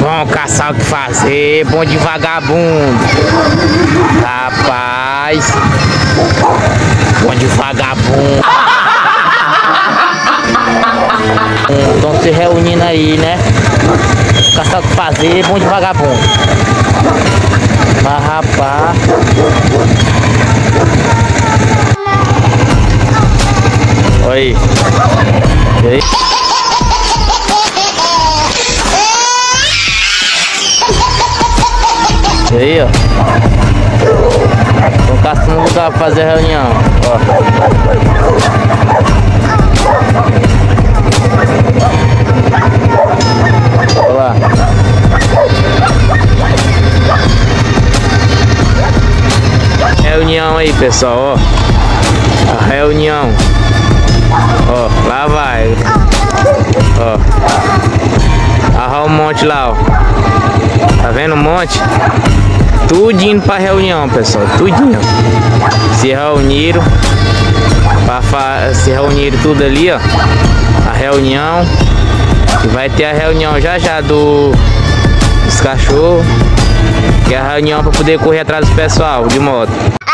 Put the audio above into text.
Vamos caçar o que fazer, bom de vagabundo. Rapaz, bom de vagabundo. Estão se reunindo aí, né? Caçar o que fazer, bom de vagabundo. Mas rapaz, olha aí. E aí? E aí, ó. Estão caçando um lugar pra fazer reunião, ó. Olha lá. Reunião aí, pessoal, ó. A reunião. Ó, lá vai. Ó. Arra um monte lá, ó. Tá vendo um monte? Tudo indo pra reunião, pessoal. Tudinho. Se reuniram. Se reuniram tudo ali, ó. A reunião. E vai ter a reunião já dos cachorros. Que é a reunião pra poder correr atrás do pessoal de moto.